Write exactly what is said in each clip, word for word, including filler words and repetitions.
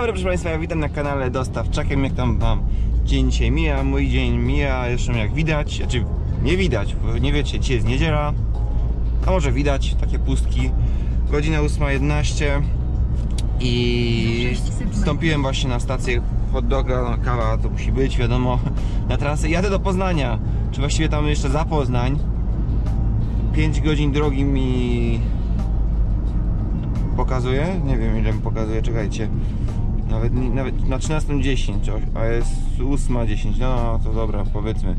dobry, proszę Państwa, ja witam na kanale Dostawczakiem. Jak tam Wam dzień dzisiaj mija? Mój dzień mija, jeszcze jak widać, znaczy nie widać, bo nie wiecie, dzisiaj jest niedziela, a może widać takie pustki. Godzina ósma jedenaście i wstąpiłem właśnie na stację hot doga, no, kawa to musi być, wiadomo, na trasę. Jadę do Poznania, czy właściwie tam jeszcze za Poznań. pięć godzin drogi mi pokazuje, nie wiem ile mi pokazuje, czekajcie. Nawet, nawet na trzynastą dziesięć, a jest ósma dziesięć, no to dobra, powiedzmy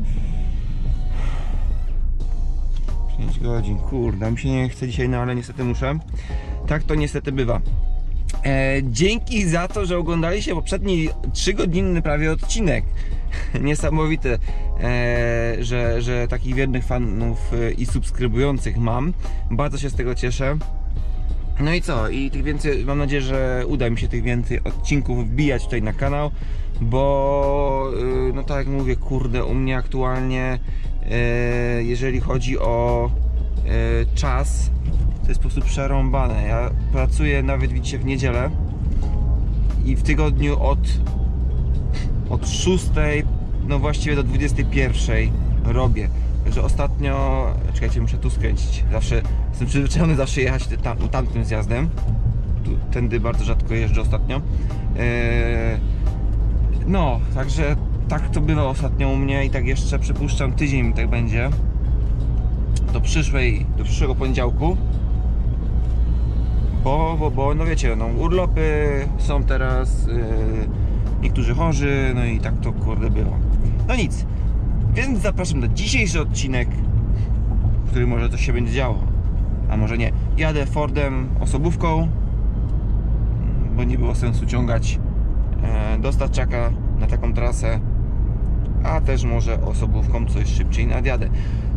pięć godzin, kurde, mi się nie chce dzisiaj, no ale niestety muszę. Tak to niestety bywa. E, dzięki za to, że oglądaliście poprzedni trzygodzinny prawie odcinek. Niesamowite, e, że, że takich wiernych fanów i subskrybujących mam. Bardzo się z tego cieszę. No i co? I tych więcej, mam nadzieję, że uda mi się tych więcej odcinków wbijać tutaj na kanał, bo no tak jak mówię, kurde, u mnie aktualnie e, jeżeli chodzi o e, czas, to jest po prostu przerąbane. Ja pracuję nawet, widzicie, w niedzielę i w tygodniu od od szóstej, no właściwie do dwudziestej pierwszej robię. Także ostatnio, czekajcie, muszę tu skręcić. Zawsze jestem przyzwyczajony zawsze jechać tam, tamtym zjazdem. Tu, tędy bardzo rzadko jeżdżę ostatnio. Eee, no, także tak to bywa ostatnio u mnie i tak jeszcze przypuszczam tydzień mi tak będzie. Do przyszłej, do przyszłego poniedziałku. Bo, bo, bo, no wiecie, no urlopy są teraz, yy, niektórzy chorzy, no i tak to kurde bywa. No nic. Więc zapraszam na dzisiejszy odcinek, w którym może coś się będzie działo, a może nie. Jadę Fordem osobówką, bo nie było sensu ciągać e, dostawczaka na taką trasę, a też może osobówką coś szybciej nadjadę.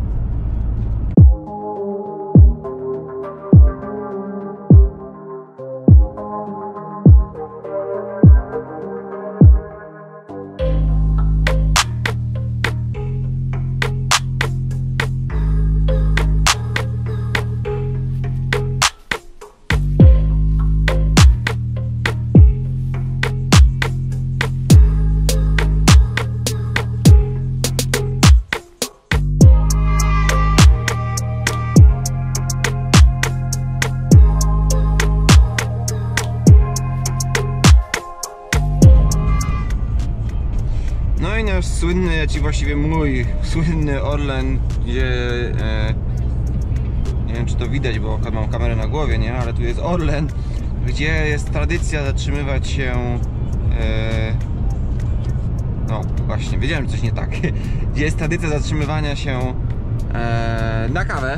Słynny, ja ci właściwie mój słynny Orlen, gdzie e, nie wiem czy to widać, bo mam kamerę na głowie, nie? Ale tu jest Orlen, gdzie jest tradycja zatrzymywać się e, no właśnie, wiedziałem, że coś nie tak gdzie jest tradycja zatrzymywania się e, na kawę,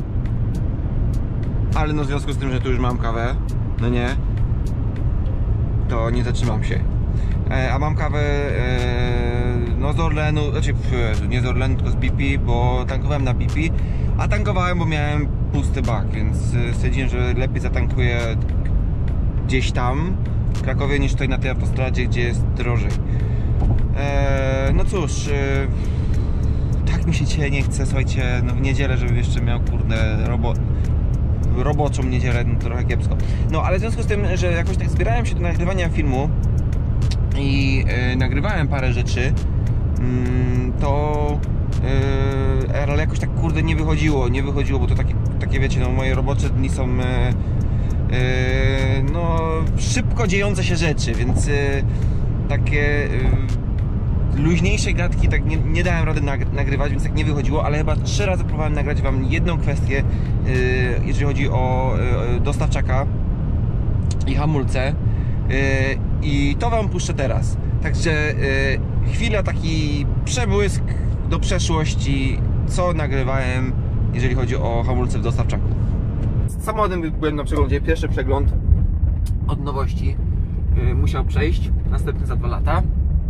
ale no w związku z tym, że tu już mam kawę, no nie, to nie zatrzymam się. A mam kawę e, no z Orlenu, znaczy nie z Orlenu, tylko z B P, bo tankowałem na B P, a tankowałem, bo miałem pusty bak, więc stwierdziłem, że lepiej zatankuję gdzieś tam w Krakowie niż tutaj na tej autostradzie, gdzie jest drożej. E, no cóż, e, tak mi się dzisiaj nie chce, słuchajcie, no w niedzielę, żebym jeszcze miał kurde robo, roboczą niedzielę, no trochę kiepsko. No ale w związku z tym, że jakoś tak zbierałem się do nagrywania filmu i e, nagrywałem parę rzeczy, mm, to e, ale jakoś tak kurde nie wychodziło, nie wychodziło, bo to takie, takie wiecie, no moje robocze dni są e, e, no szybko dziejące się rzeczy, więc e, takie e, luźniejsze gadki tak nie, nie dałem rady nagrywać, więc tak nie wychodziło, ale chyba trzy razy próbowałem nagrać wam jedną kwestię, e, jeżeli chodzi o e, dostawczaka i hamulce. I to wam puszczę teraz. Także chwila, taki przebłysk do przeszłości, co nagrywałem, jeżeli chodzi o hamulce w dostawczaku. Z samochodem byłem na przeglądzie, pierwszy przegląd od nowości musiał przejść, następny za dwa lata.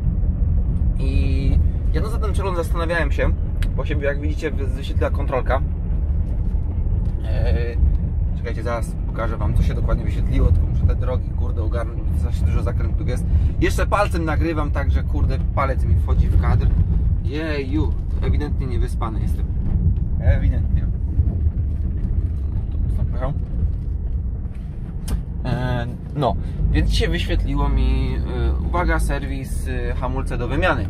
I ja no za ten przegląd zastanawiałem się, bo się, jak widzicie, wyświetla kontrolka. Czekajcie, zaraz pokażę wam, co się dokładnie wyświetliło, tylko muszę te drogi, kurde, ogarnąć, strasznie dużo zakrętów jest. Jeszcze palcem nagrywam, także kurde, palec mi wchodzi w kadr. Jeju, ewidentnie niewyspany jestem. Ewidentnie. No, więc się wyświetliło mi, yy, uwaga, serwis yy, hamulce do wymiany.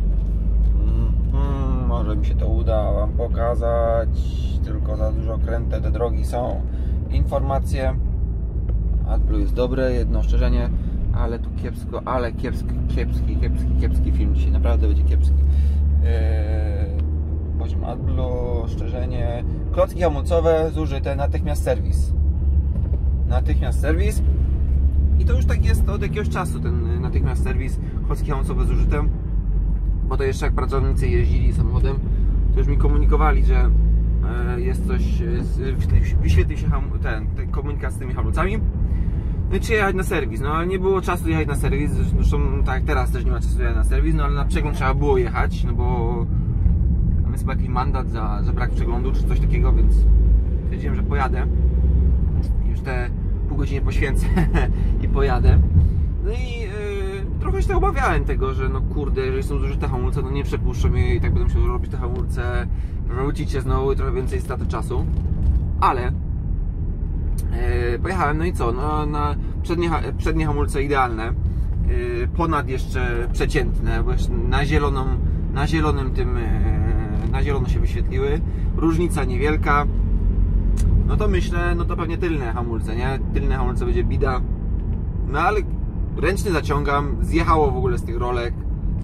Mm, może mi się to uda Wam pokazać, tylko za dużo kręte te drogi są. Informacje. AdBlue jest dobre, jedno ostrzeżenie, ale tu kiepsko, ale kiepski, kiepski, kiepski, kiepski film dzisiaj, naprawdę będzie kiepski. Yy, poziom AdBlue, ostrzeżenie, klocki hamulcowe zużyte, natychmiast serwis. Natychmiast serwis. I to już tak jest od jakiegoś czasu, ten natychmiast serwis, klocki hamulcowe zużyte. Bo to jeszcze jak pracownicy jeździli samochodem, to już mi komunikowali, że jest coś, wyświetlił się ten, ten komunikat z tymi hamulcami. No i czy jechać na serwis? No ale nie było czasu jechać na serwis, zresztą tak jak teraz też nie ma czasu jechać na serwis, no ale na przegląd trzeba było jechać, no bo tam jest chyba jakiś mandat za, za brak przeglądu czy coś takiego, więc stwierdziłem, że pojadę. Już te pół godziny poświęcę i pojadę. No i yy, trochę się obawiałem tego, że no kurde, jeżeli są zużyte hamulce, no nie przepuszczą mnie i tak będę musiał robić te hamulce, wrócić się znowu i trochę więcej straty czasu. Ale yy, pojechałem, no i co? No, na przednie, przednie hamulce idealne, yy, ponad jeszcze przeciętne, bo jeszcze na zieloną, na zielonym tym, yy, na zielono się wyświetliły. Różnica niewielka. No to myślę, no to pewnie tylne hamulce, nie? Tylne hamulce będzie bida. No ale ręczny zaciągam, zjechało w ogóle z tych rolek.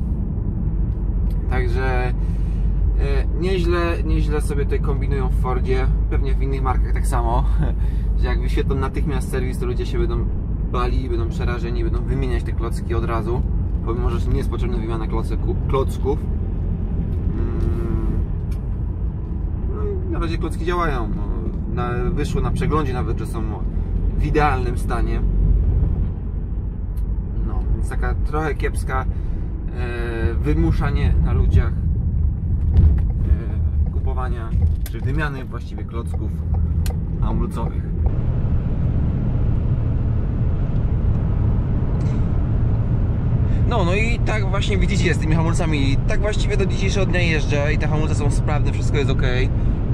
Także e, nieźle, nieźle sobie tutaj kombinują w Fordzie. Pewnie w innych markach tak samo. Że jak wyświetlą natychmiast serwis, to ludzie się będą bali, będą przerażeni, będą wymieniać te klocki od razu. Pomimo, że nie jest potrzebna wymiana klocków. No i na razie klocki działają. Na, wyszło na przeglądzie nawet, że są w idealnym stanie. No, więc taka trochę kiepska e, wymuszanie na ludziach e, kupowania, czy wymiany właściwie klocków hamulcowych. No, no i tak właśnie widzicie z tymi hamulcami. Tak właściwie do dzisiejszego dnia jeżdżę i te hamulce są sprawne, wszystko jest ok. Eee,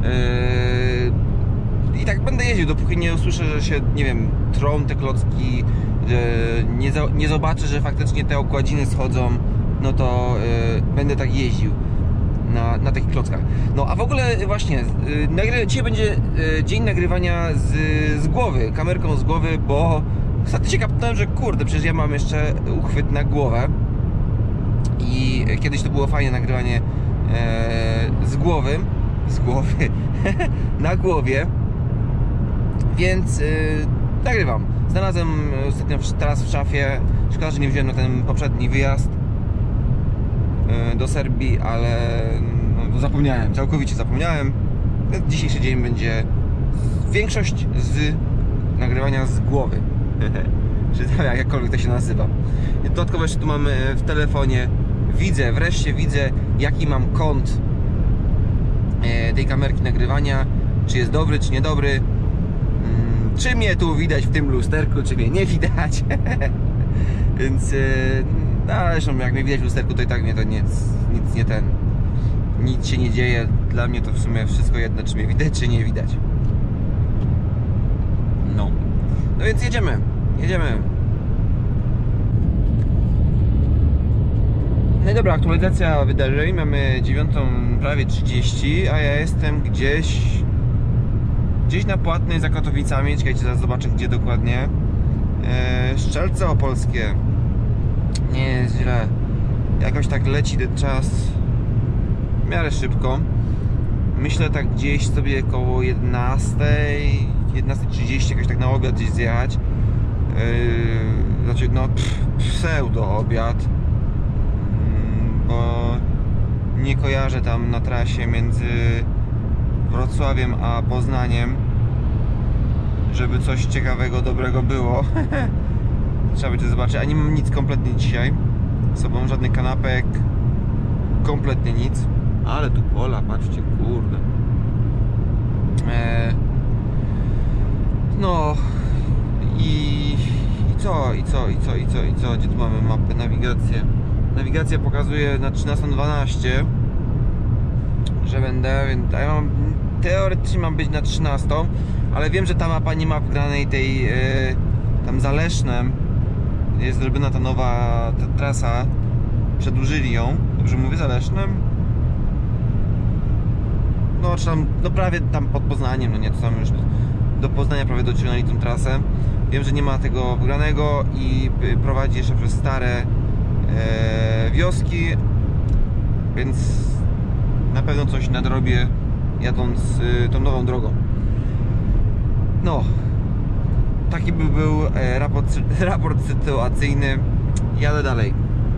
I tak będę jeździł, dopóki nie usłyszę, że się, nie wiem, trą te klocki, nie, za, nie zobaczę, że faktycznie te okładziny schodzą, no to e, będę tak jeździł na, na takich klockach. No a w ogóle właśnie, e, nagry, dzisiaj będzie e, dzień nagrywania z, z głowy, kamerką z głowy, bo ostatnio się kapnąłem, że kurde, przecież ja mam jeszcze uchwyt na głowę i kiedyś to było fajne nagrywanie e, z głowy, z głowy, na głowie, więc e, nagrywam. Znalazłem ostatnio teraz w szafie, szkoda, że nie wziąłem na ten poprzedni wyjazd e, do Serbii, ale no, zapomniałem, całkowicie zapomniałem. Dzisiejszy dzień będzie większość z nagrywania z głowy. Czy tam jakkolwiek to się nazywa. Dodatkowo jeszcze tu mamy w telefonie, widzę, wreszcie widzę, jaki mam kąt tej kamerki nagrywania, czy jest dobry, czy niedobry, czy mnie tu widać w tym lusterku, czy mnie nie widać. Więc no, zresztą jak mnie widać w lusterku, to i tak mnie to nic, nic nie ten, nic się nie dzieje. Dla mnie to w sumie wszystko jedno, czy mnie widać, czy nie widać. No, no więc jedziemy, jedziemy. No i dobra, aktualizacja wydarzeń. Mamy dziewiątą prawie trzydzieści, a ja jestem gdzieś Gdzieś na Płatnej za Katowicami. Czekajcie, zaraz zobaczę gdzie dokładnie. eee, Szczelce Opolskie. Nie jest źle. Jakoś tak leci ten czas w miarę szybko. Myślę tak gdzieś sobie koło jedenastej, jedenastej trzydzieści jakoś tak na obiad gdzieś zjechać. Eee, znaczy no pff, pseudo obiad, bo nie kojarzę tam na trasie między Wrocławiem a Poznaniem, żeby coś ciekawego, dobrego było. Trzeba będzie zobaczyć, a nie mam nic kompletnie dzisiaj z sobą, żadnych kanapek, kompletnie nic. Ale tu pola, patrzcie, kurde. Eee, no i, i co, i co, i co, i co, i co, gdzie tu mamy mapę, nawigację. Nawigacja pokazuje na trzynastą dwanaście, że będę, więc ja mam, teoretycznie mam być na trzynastą, ale wiem, że ta mapa nie ma wgranej tej, tam za Lesznem jest zrobiona ta nowa ta trasa, przedłużyli ją, dobrze mówię, za Lesznem? No czy tam, no prawie tam pod Poznaniem, no nie, to tam już do Poznania prawie dociągnęli tą trasę. Wiem, że nie ma tego wygranego i prowadzi jeszcze przez stare e, wioski, więc na pewno coś nadrobię jadąc e, tą nową drogą. No, taki by był e, raport, raport sytuacyjny. Jadę dalej.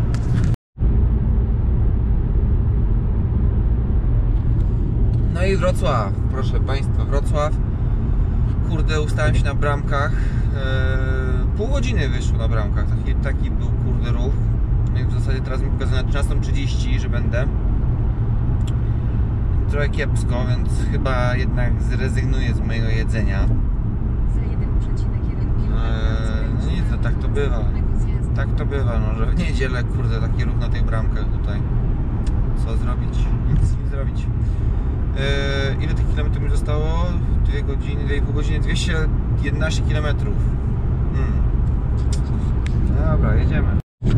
No i Wrocław, proszę Państwa, Wrocław. Kurde, ustałem się na bramkach. Eee, pół godziny wyszło na bramkach. Taki, taki był kurde ruch. No i w zasadzie teraz mi pokazuje na trzynastą trzydzieści, że będę. Trochę kiepsko, więc chyba jednak zrezygnuję z mojego jedzenia. Eee, no nic, no tak to bywa. Tak to bywa, no, że w niedzielę kurde taki ruch na tych bramkach tutaj. Co zrobić? Nic nie zrobić. Eee, ile tych kilometrów mi zostało? dwie godziny, dwie i pół godziny, dwieście jedenaście kilometrów. Hmm. Dobra, jedziemy.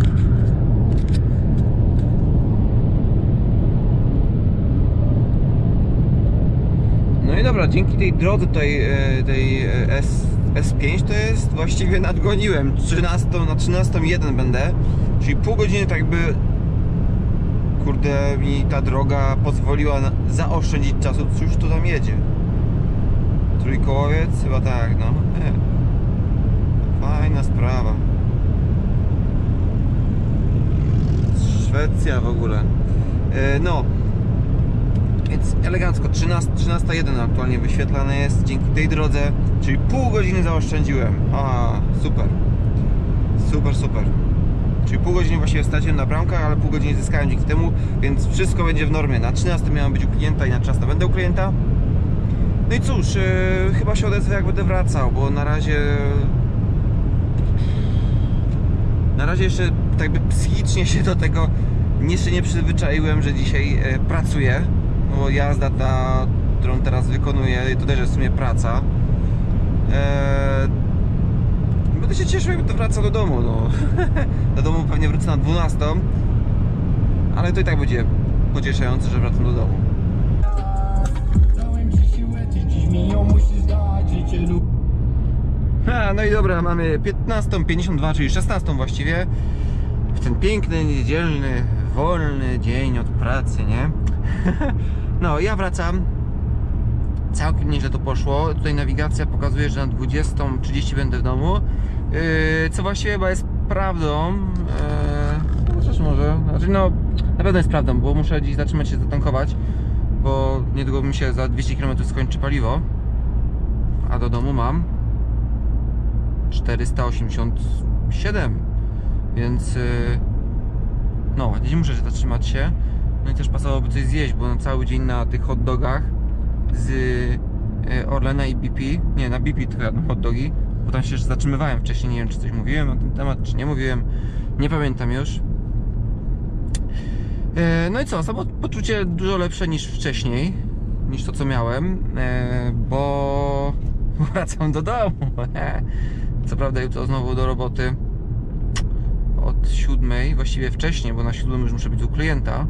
No i dobra, dzięki tej drodze tej, tej S, S5 to jest właściwie nadgoniłem. trzynastą na trzynastą jeden będę, czyli pół godziny tak by kurde mi ta droga pozwoliła na, zaoszczędzić czasu. Cóż to tam jedzie? Trójkołowiec? Chyba tak, no. E. Fajna sprawa. Szwecja w ogóle. E, no. Więc elegancko. trzynasta jeden aktualnie wyświetlane jest dzięki tej drodze. Czyli pół godziny zaoszczędziłem. A, super. Super, super. Czyli pół godziny właściwie straciłem na bramkach, ale pół godziny zyskałem dzięki temu, więc wszystko będzie w normie. Na trzynastym miałem być u klienta i na trzynastym będę u klienta. No i cóż, yy, chyba się odezwę jak będę wracał, bo na razie na razie jeszcze tak by psychicznie się do tego jeszcze nie przyzwyczaiłem, że dzisiaj yy, pracuję, bo jazda ta, którą teraz wykonuję, to też jest w sumie praca. Yy, będę się cieszył, jak to wraca do domu, no. Do domu pewnie wrócę na dwunastą, ale to i tak będzie pocieszające, że wracam do domu. A, no i dobra, mamy piętnastą pięćdziesiąt dwa, czyli szesnastą właściwie. W ten piękny, niedzielny, wolny dzień od pracy, nie? No, ja wracam. Całkiem nieźle to poszło. Tutaj nawigacja pokazuje, że na dwudziestą trzydzieści będę w domu. Yy, co właściwie chyba jest prawdą. Yy, chociaż może. Znaczy, no, na pewno jest prawdą, bo muszę dziś zatrzymać się zatankować. Bo niedługo mi się za dwieście kilometrów skończy paliwo. A do domu mam czterysta osiemdziesiąt siedem. Więc yy, no, gdzieś muszę się zatrzymać się. No i też pasowałoby coś zjeść, bo na cały dzień na tych hot dogach z Orlena i B P, nie, na B P to jadłem hot dogi, bo tam się już zatrzymywałem wcześniej, nie wiem czy coś mówiłem na ten temat, czy nie mówiłem, nie pamiętam już. No i co, samopoczucie dużo lepsze niż wcześniej, niż to co miałem, bo wracam do domu. Co prawda jutro znowu do roboty od siódmej, właściwie wcześniej, bo na siódmą już muszę być u klienta.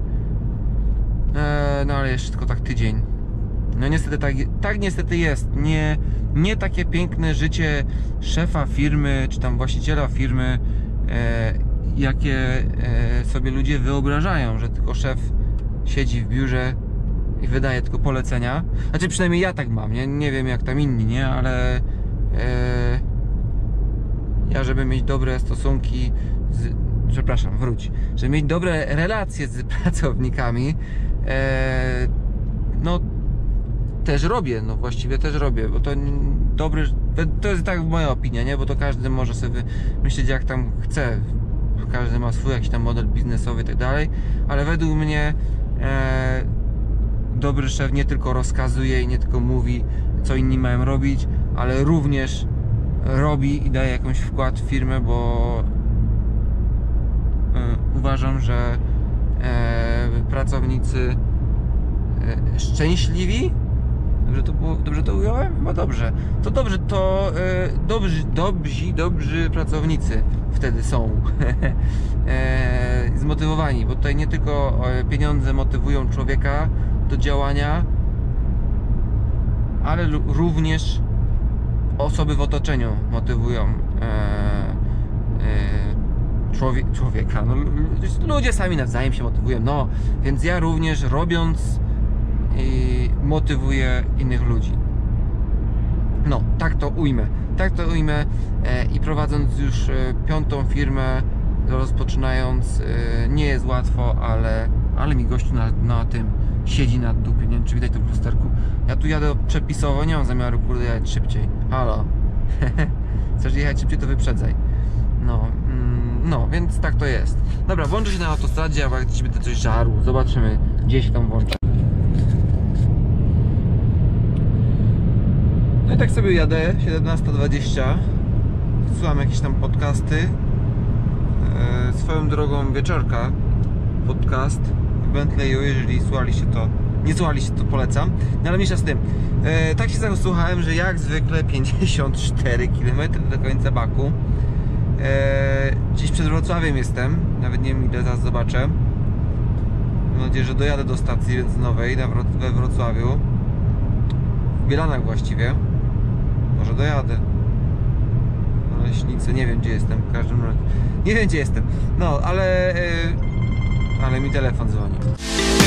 No ale jeszcze tylko tak tydzień. No niestety tak, tak niestety jest. Nie, nie takie piękne życie szefa firmy, czy tam właściciela firmy, e, jakie e, sobie ludzie wyobrażają, że tylko szef siedzi w biurze i wydaje tylko polecenia. Znaczy przynajmniej ja tak mam, nie, nie wiem jak tam inni, nie, ale e, ja, żeby mieć dobre stosunki z, przepraszam, wróć, żeby mieć dobre relacje z pracownikami, e, no też robię, no właściwie też robię, bo to dobry, to jest tak moja opinia, nie, bo to każdy może sobie myśleć jak tam chce, każdy ma swój jakiś tam model biznesowy i tak dalej, ale według mnie e, dobry szef nie tylko rozkazuje i nie tylko mówi, co inni mają robić, ale również robi i daje jakąś wkład w firmę, bo e, uważam, że e, pracownicy e, szczęśliwi Dobrze to, było, dobrze to ująłem? Chyba dobrze. To dobrze, to e, dobrzy, dobrzy, dobrzy pracownicy wtedy są e, zmotywowani, bo tutaj nie tylko pieniądze motywują człowieka do działania, ale również osoby w otoczeniu motywują e, e, człowie, człowieka. No, ludzie sami nawzajem się motywują. No, więc ja również robiąc i motywuję innych ludzi. No, tak to ujmę. Tak to ujmę e, i prowadząc już e, piątą firmę, rozpoczynając, e, nie jest łatwo, ale, ale mi gościu na, na tym siedzi na dupie. Nie wiem, czy widać to w lusterku. Ja tu jadę przepisowo, nie mam zamiaru, kurde, jechać szybciej. Halo. Chcesz jechać szybciej, to wyprzedzaj. No, mm, no, więc tak to jest. Dobra, włączę się na autostradzie, a jak dziś będę coś żarł. Zobaczymy, gdzie się tam włączę. No i tak sobie jadę, siedemnasta dwadzieścia. Słucham jakieś tam podcasty. e, Swoją drogą wieczorka podcast w Bentleyu, jeżeli słuchaliście to, nie słuchaliście, to polecam. No ale mniejsza z tym. E, tak się zasłuchałem, że jak zwykle pięćdziesiąt cztery kilometry do końca Baku. e, Dziś przed Wrocławiem jestem. Nawet nie wiem, ile zaraz zobaczę. Mam nadzieję, że dojadę do stacji benzynowej we Wrocławiu. W Bielanach właściwie. Może dojadę. Na Leśnicy, nie wiem gdzie jestem, w każdym razie. Nie wiem gdzie jestem. No, ale... Yy, ale mi telefon dzwoni.